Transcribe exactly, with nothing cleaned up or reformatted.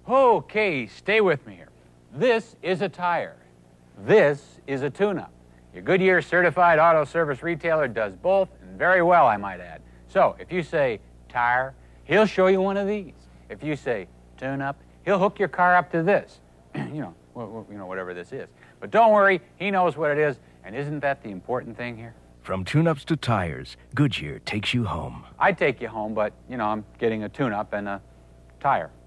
Okay, stay with me here. This is a tire. This is a tune-up. Your Goodyear certified auto service retailer does both, and very well, I might add. So if you say tire, he'll show you one of these. If you say tune-up, he'll hook your car up to this. you know, you know, whatever this is. But don't worry, he knows what it is, and isn't that the important thing here? From tune-ups to tires, Goodyear takes you home. I'd take you home, but, you know, I'm getting a tune-up and a tire.